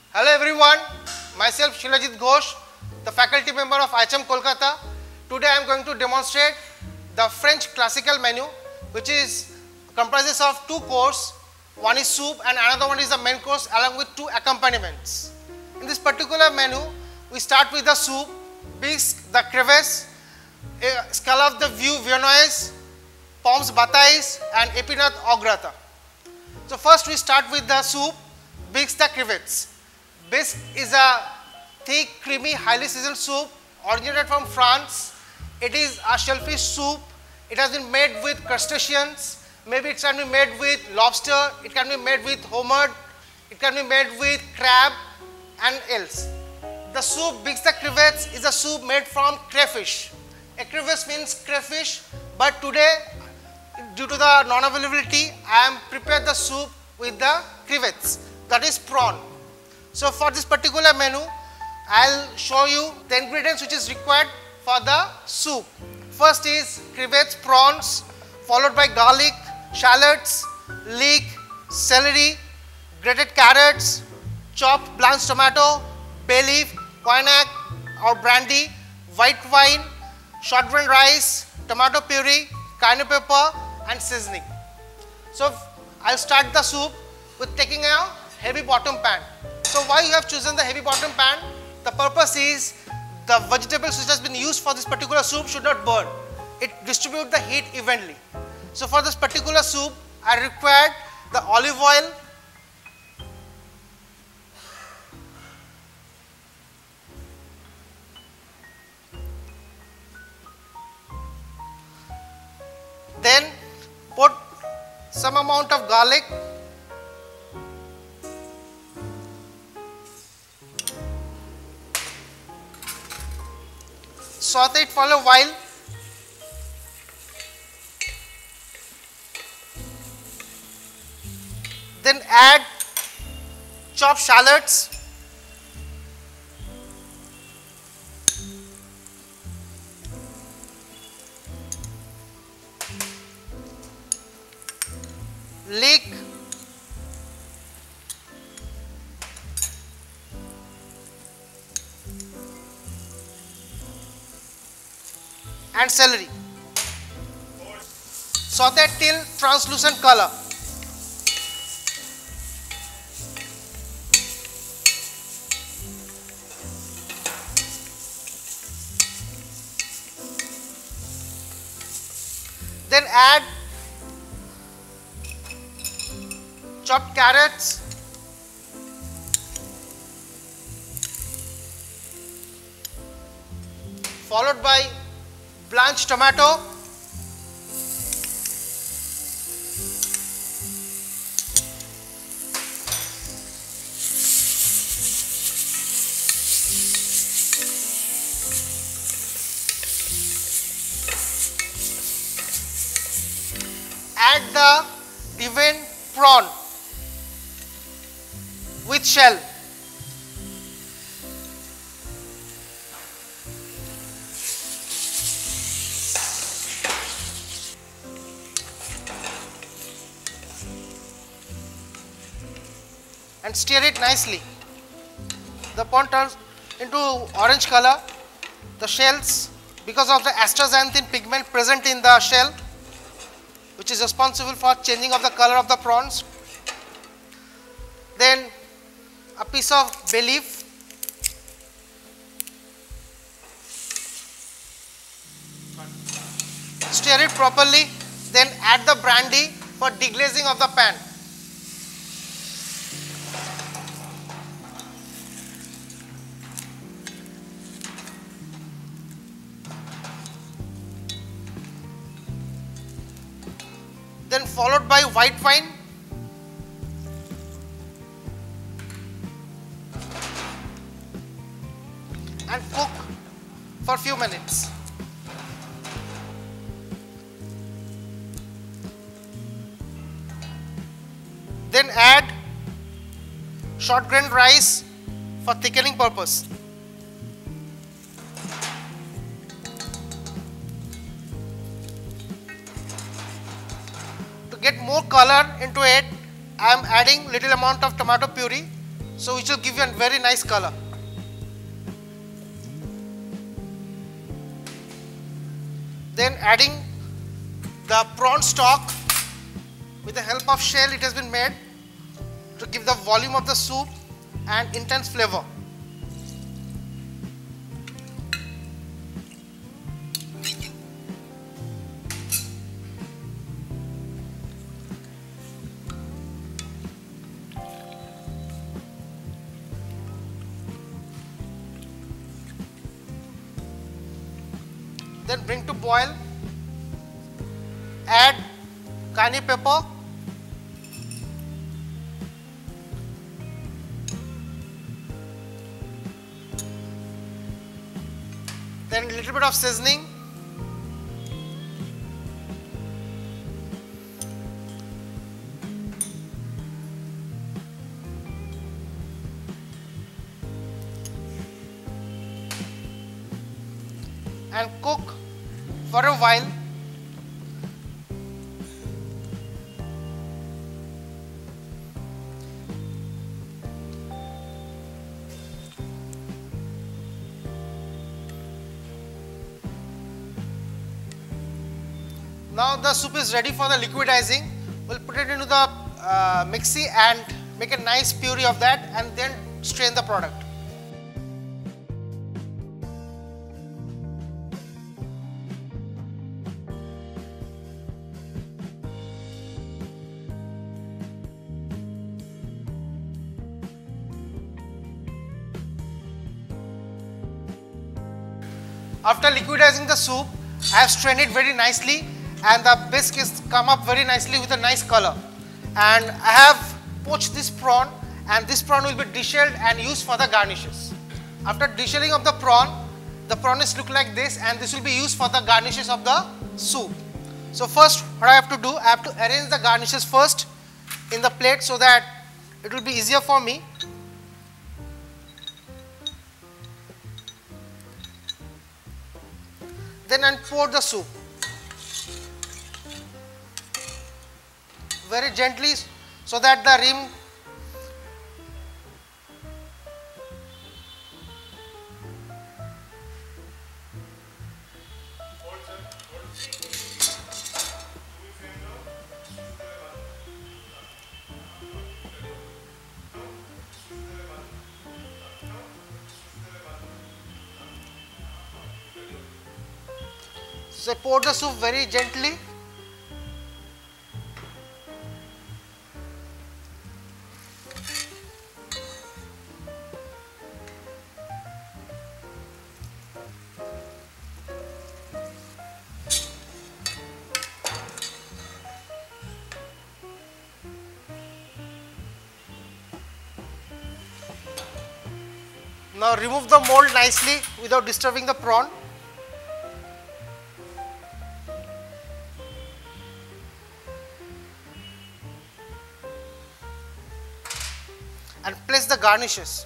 Hello everyone, myself Shilajit Ghosh, the faculty member of IHM Kolkata. Today I am going to demonstrate the French classical menu, which comprises of two courses. One is soup and another one is the main course along with two accompaniments. In this particular menu, we start with the soup, bisque, the crevettes, scallop de vieux viennoise, pommes batailles and épinards au gratin. So first we start with the soup, bisque the crevettes. Bisque is a thick, creamy, highly seasoned soup originated from France. It is a shellfish soup. It has been made with crustaceans. Maybe it can be made with lobster. It can be made with homard. It can be made with crab and else. The soup bisque the crevettes is a soup made from crayfish. A crevasse means crayfish, but today due to the non-availability, I am prepared the soup with the crevettes, that is prawn. So for this particular menu, I will show you the ingredients which is required for the soup. First is crevettes, prawns, followed by garlic, shallots, leek, celery, grated carrots, chopped blanched tomato, bay leaf, cognac or brandy, white wine, short-grain rice, tomato puree, cayenne pepper and seasoning. So I will start the soup with taking a heavy bottom pan. So why you have chosen the heavy bottom pan? The purpose is the vegetables which has been used for this particular soup should not burn. It distributes the heat evenly. So for this particular soup, I required the olive oil, then put some amount of garlic, saute it for a while, then add chopped shallots, leek, and celery. Saute till translucent color. Then add chopped carrots, followed by blanched tomato, add the deveined prawn with shell, and stir it nicely. The prawn turns into orange color. The shells, because of the astaxanthin pigment present in the shell, which is responsible for changing of the color of the prawns. Then a piece of bay leaf, stir it properly, then add the brandy for deglazing of the pan. Then followed by white wine, and cook for few minutes. Then add short-grain rice for thickening purpose. To get more color into it, I am adding little amount of tomato puree. so which will give you a very nice color. Then adding the prawn stock. With the help of shell it has been made to give the volume of the soup and intense flavor. Then bring to boil, add cayenne pepper, then a little bit of seasoning, and cook for a while. Now the soup is ready for the liquidizing. We'll put it into the mixie and make a nice puree of that and then strain the product. After liquidizing the soup, I have strained it very nicely and the bisque is come up very nicely with a nice color. And I have poached this prawn, and this prawn will be deshelled and used for the garnishes. After deshelling of the prawn is look like this, and this will be used for the garnishes of the soup. So first what I have to do, I have to arrange the garnishes first in the plate so that it will be easier for me. Then I pour the soup very gently so that the rim so pour the soup very gently. Now remove the mold nicely without disturbing the prawn. And place the garnishes.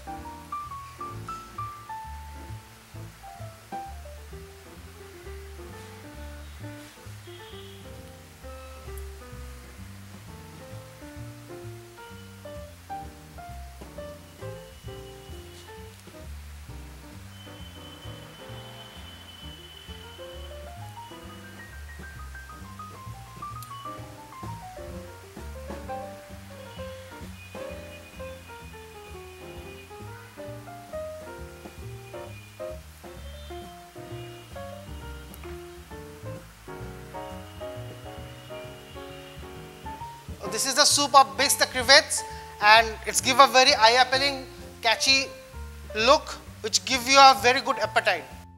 This is the soup of Bisque the crevettes, and it's give a very eye-appealing, catchy look, which give you a very good appetite.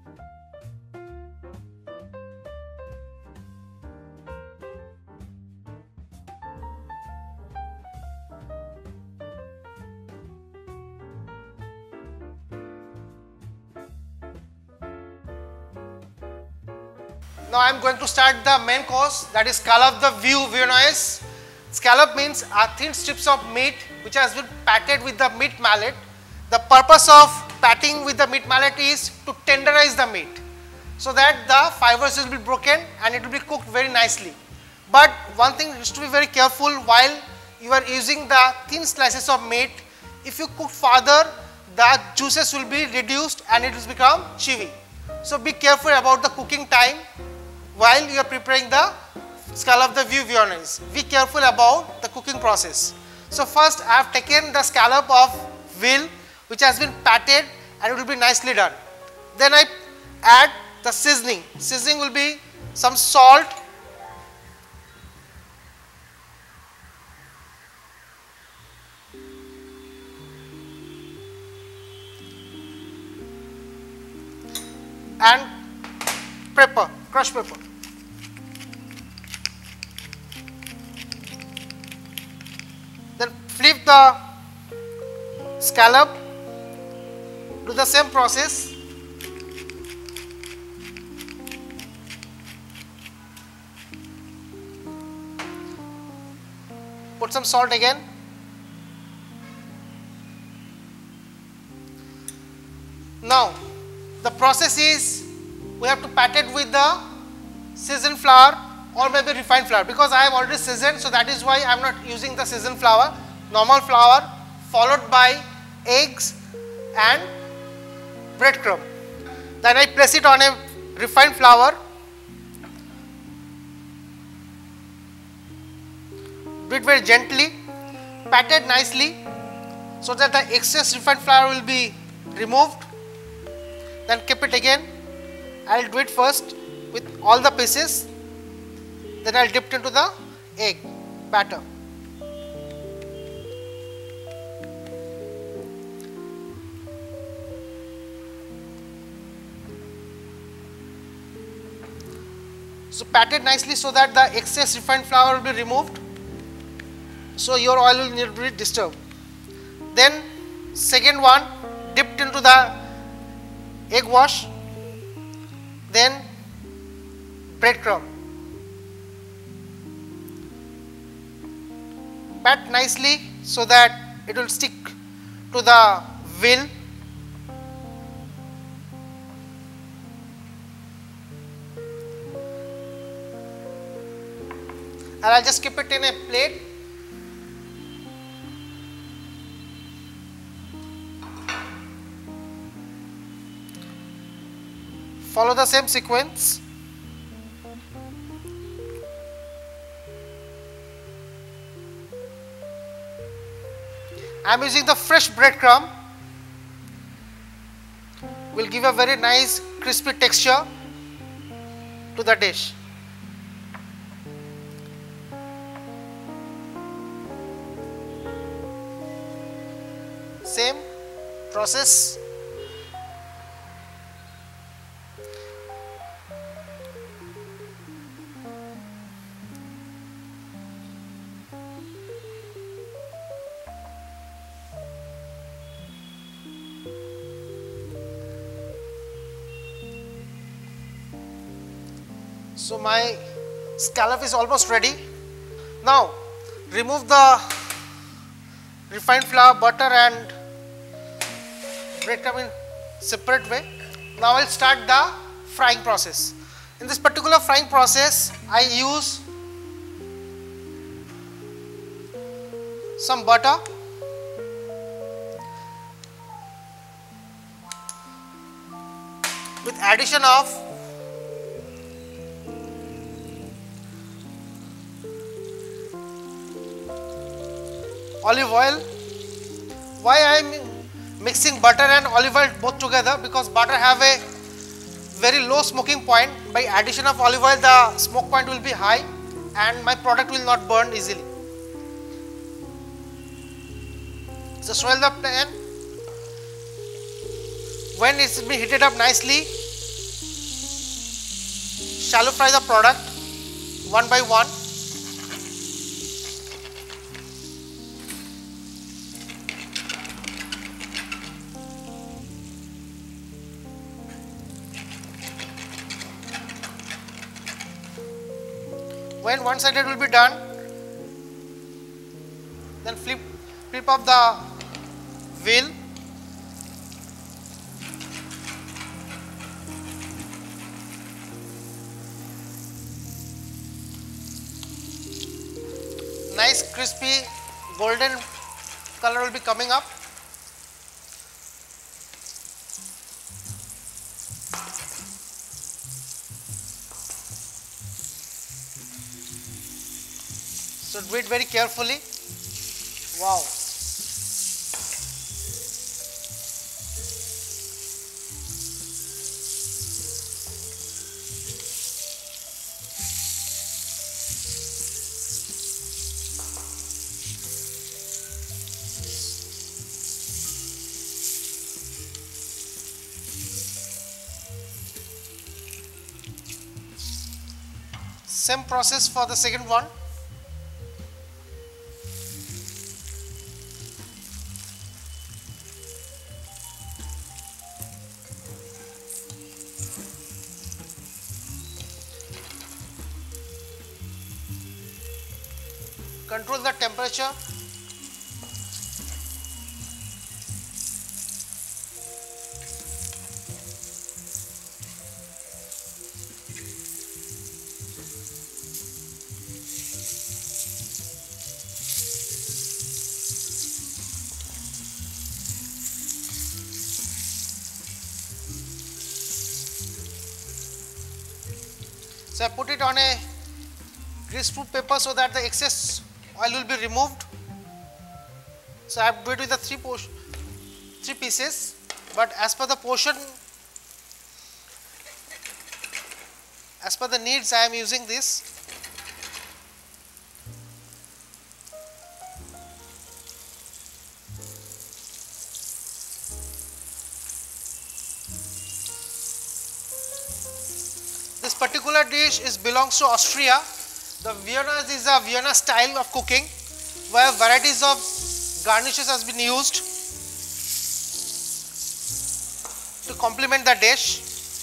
Now I am going to start the main course, that is scallop de veau viennoise. Scallop means are thin strips of meat which has been patted with the meat mallet. The purpose of patting with the meat mallet is to tenderize the meat so that the fibers will be broken and it will be cooked very nicely. But one thing is to be very careful while you are using the thin slices of meat. If you cook further, the juices will be reduced and it will become chewy. So be careful about the cooking time while you are preparing the scallop de viewnaise. Be careful about the cooking process. So first I have taken the scallop of veal which has been patted and it will be nicely done. Then I add the seasoning. Seasoning will be some salt, and pepper, crushed pepper. Then flip the scallop, do the same process. Put some salt again. Now the process is we have to pat it with the seasoned flour or maybe refined flour, because I have already seasoned, so that is why I am not using the seasoned flour. Normal flour followed by eggs and breadcrumb. Then I place it on a refined flour. Do it very gently, pat it nicely so that the excess refined flour will be removed. Then keep it again. I will do it first with all the pieces, then I will dip it into the egg batter. So pat it nicely so that the excess refined flour will be removed, so your oil will not be disturbed. Then second one, dipped into the egg wash, then breadcrumb. Pat nicely so that it will stick to the veal. And I will just keep it in a plate. Follow the same sequence. I am using the fresh breadcrumb. Will give a very nice crispy texture to the dish. Same process. So my scallop is almost ready. Now remove the refined flour, butter and breadcrumb in separate way. Now I will start the frying process. In this particular frying process, I use some butter, with addition of olive oil. Why I am mixing butter and olive oil both together? Because butter have a very low smoking point. By addition of olive oil, the smoke point will be high and my product will not burn easily. So swirl the pan. When it's been heated up nicely, shallow fry the product one by one. When one sided will be done, then flip up the veal. Nice crispy golden color will be coming up. So do it very carefully. Wow. Same process for the second one. Control the temperature. So I put it on a greaseproof paper so that the excess oil will be removed. So I have to do it with the three pieces, but as per the portion, as per the needs, I am using this. This particular dish belongs to Austria. The Vienna is a Vienna style of cooking, where varieties of garnishes has been used to complement the dish.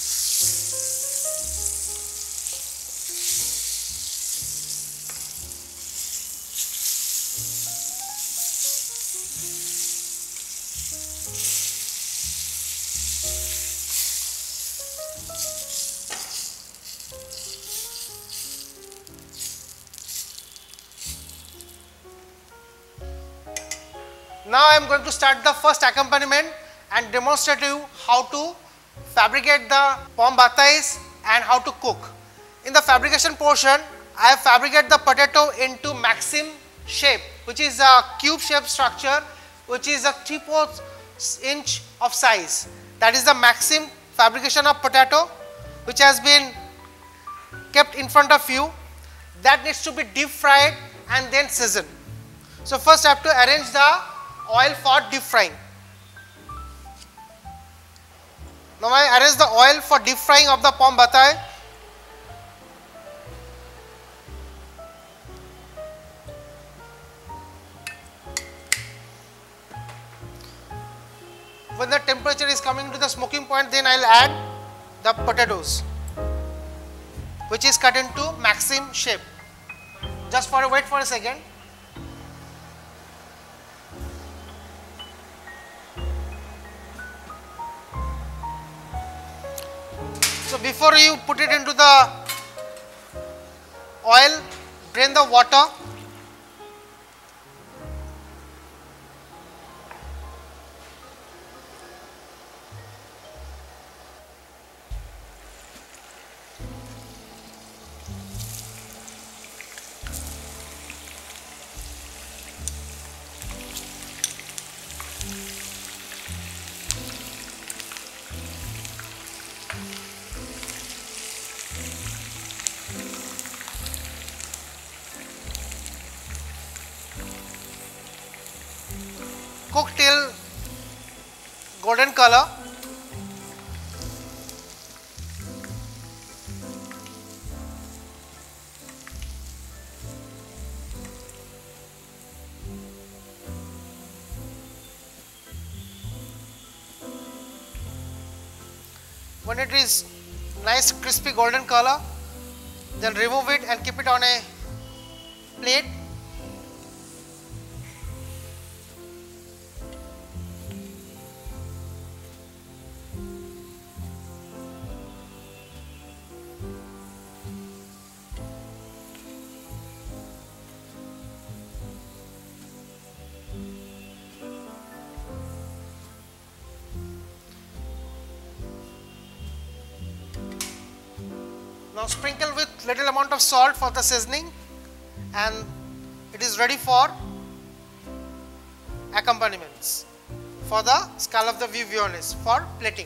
Now I am going to start the first accompaniment and demonstrate to you how to fabricate the pomme bataille and how to cook. In the fabrication portion, I have fabricated the potato into maxim shape, which is a cube shape structure, which is a 3/4 inch of size. That is the maxim fabrication of potato, which has been kept in front of you. That needs to be deep fried and then seasoned. So first I have to arrange the oil for deep frying. Now I arrange the oil for deep frying of the pomme bataille. When the temperature is coming to the smoking point, then I will add the potatoes, which is cut into maxim shape. Just wait for a second. So before you put it into the oil, drain the water. Cook till golden color. When it is nice crispy golden color, then remove it and keep it on a plate. Now sprinkle with little amount of salt for the seasoning, and it is ready for accompaniments for the scallop de visiones for plating.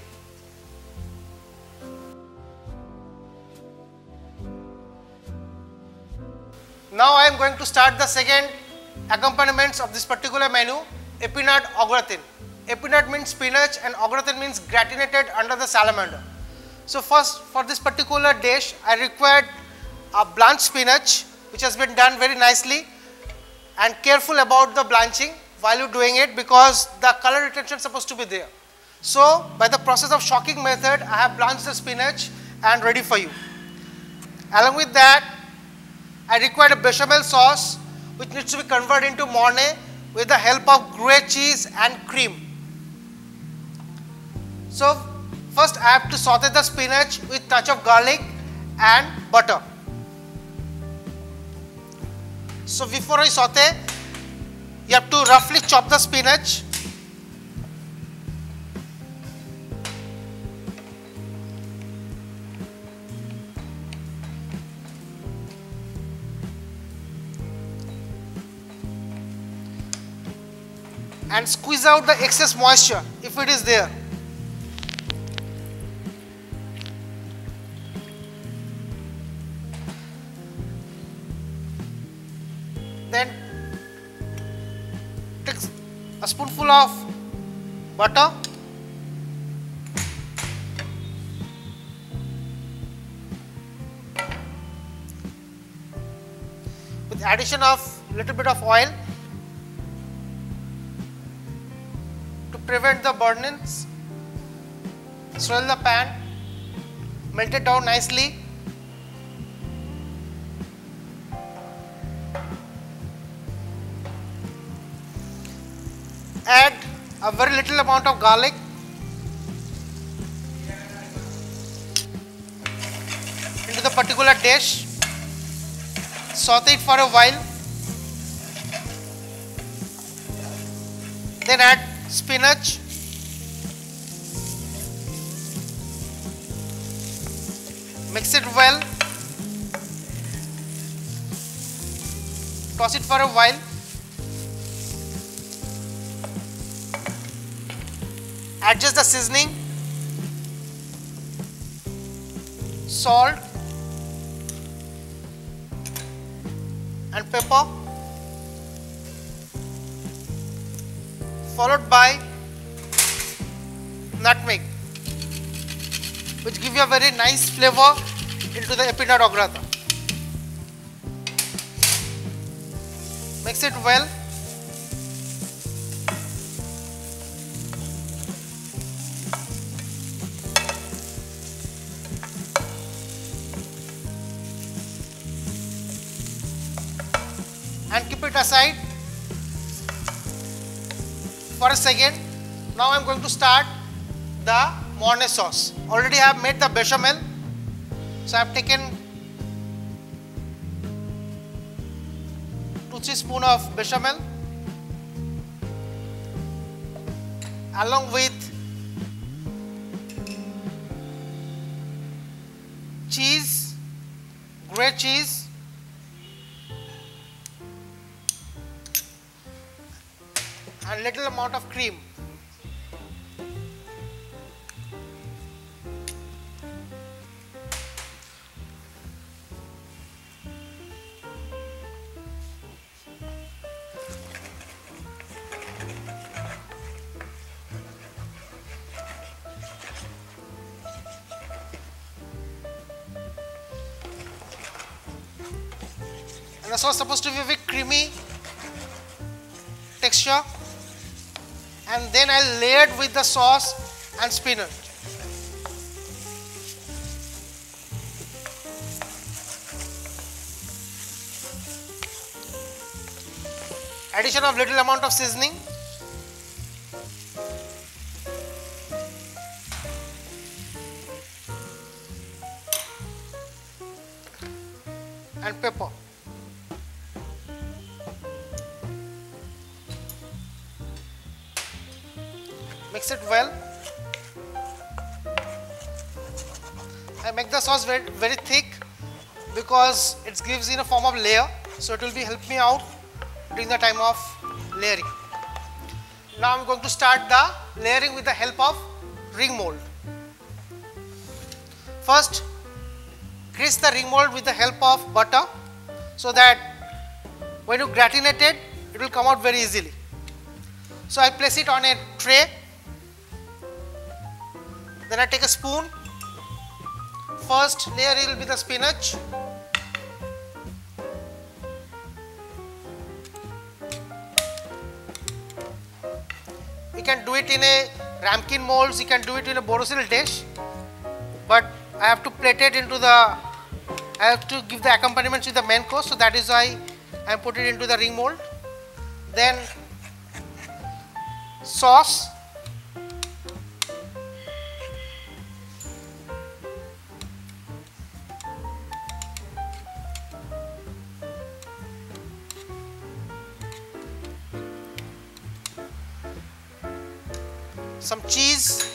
Now I am going to start the second accompaniments of this particular menu, épinard au gratin. Épinard means spinach and au gratin means gratinated under the salamander. So first, for this particular dish I required a blanched spinach which has been done very nicely, and careful about the blanching while you doing it because the color retention is supposed to be there. So by the process of shocking method I have blanched the spinach and ready for you. Along with that I required a bechamel sauce which needs to be converted into mornay with the help of Gruyere cheese and cream. So first I have to saute the spinach with touch of garlic and butter. So before I saute, you have to roughly chop the spinach. And squeeze out the excess moisture if it is there. Then take a spoonful of butter, with addition of little bit of oil to prevent the burnings. Swirl the pan, melt it down nicely. Add a very little amount of garlic, into the particular dish, saute it for a while, then add spinach, mix it well, toss it for a while. Adjust the seasoning, salt and pepper, followed by nutmeg, which give you a very nice flavor into the épinard au gratin. Mix it well. And keep it aside for a second. Now I am going to start the mornay sauce. Already I have made the bechamel. So I have taken 2-3 spoons of bechamel along with cheese, Gruyere cheese, and little amount of cream. And the sauce is supposed to be a bit creamy texture. And then I'll layer it with the sauce and spinach. Addition of little amount of seasoning. And pepper. Mix it well. I make the sauce very thick because it gives in a form of layer, so it will be help me out during the time of layering. Now I am going to start the layering with the help of ring mold. First, grease the ring mold with the help of butter, so that when you gratinate it, it will come out very easily. So I place it on a tray, then I take a spoon. First layer will be the spinach, you can do it in a ramekin molds, you can do it in a Borosil dish, but I have to plate it into the, I have to give the accompaniments with the main course, so that is why I am put it into the ring mold. Then sauce, some cheese,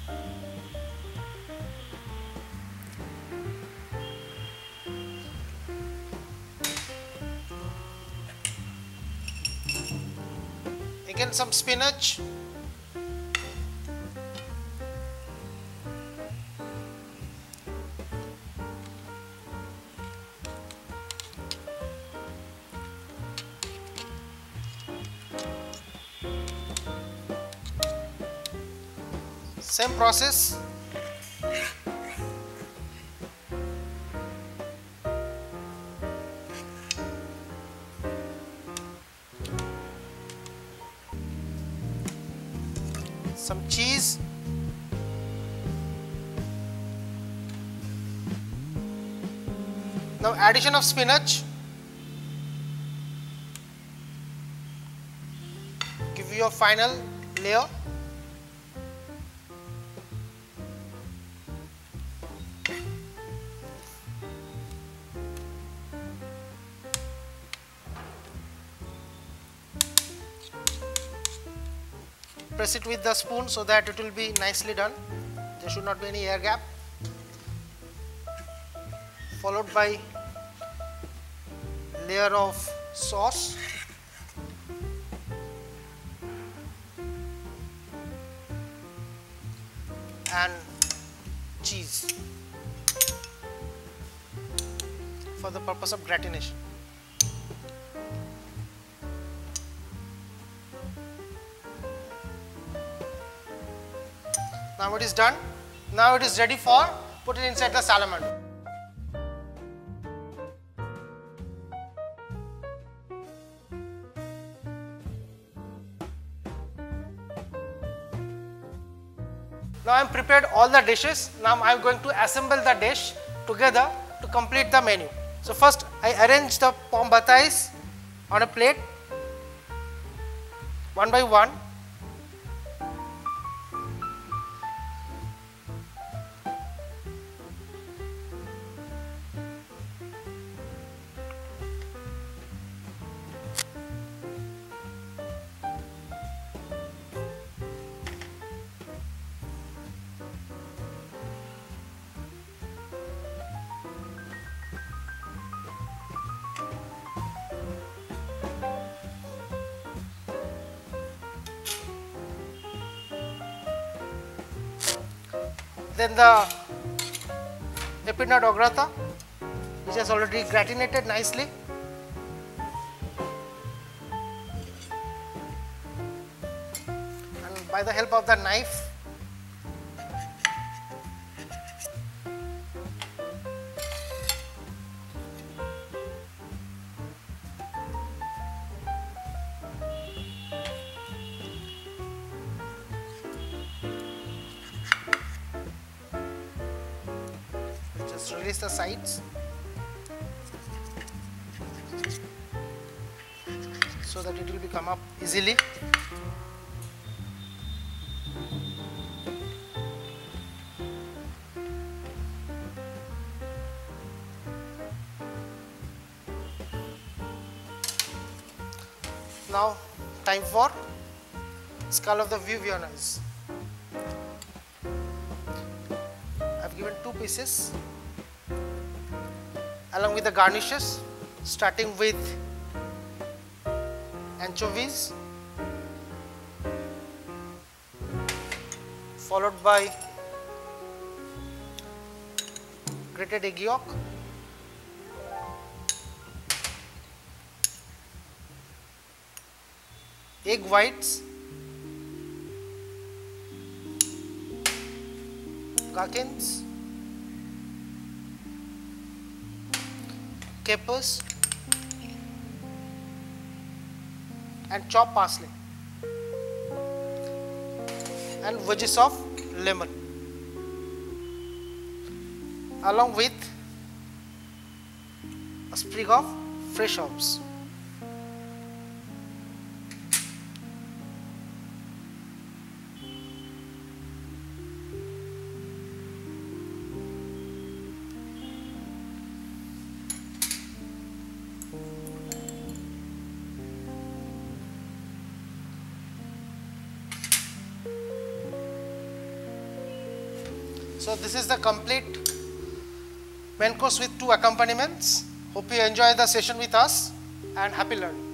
again some spinach, same process. Some cheese, now addition of spinach, give you a final layer. Press it with the spoon so that it will be nicely done. There should not be any air gap. Followed by layer of sauce. And cheese for the purpose of gratination. Now it is done. Now it is ready for put it inside the salamander. Now I am prepared all the dishes. Now I am going to assemble the dish together to complete the menu. So first I arrange the pomme bataille on a plate one by one. Then the epinard au gratin, which has already gratinated nicely. And by the help of the knife, release the sides so that it will be come up easily. Now time for skull of the Viogniers. I have given 2 pieces. along with the garnishes, starting with anchovies, followed by grated egg yolk, egg whites, gherkins, capers, and chopped parsley, and wedges of lemon, along with a sprig of fresh herbs. So this is the complete main course with 2 accompaniments. Hope you enjoy the session with us and happy learning.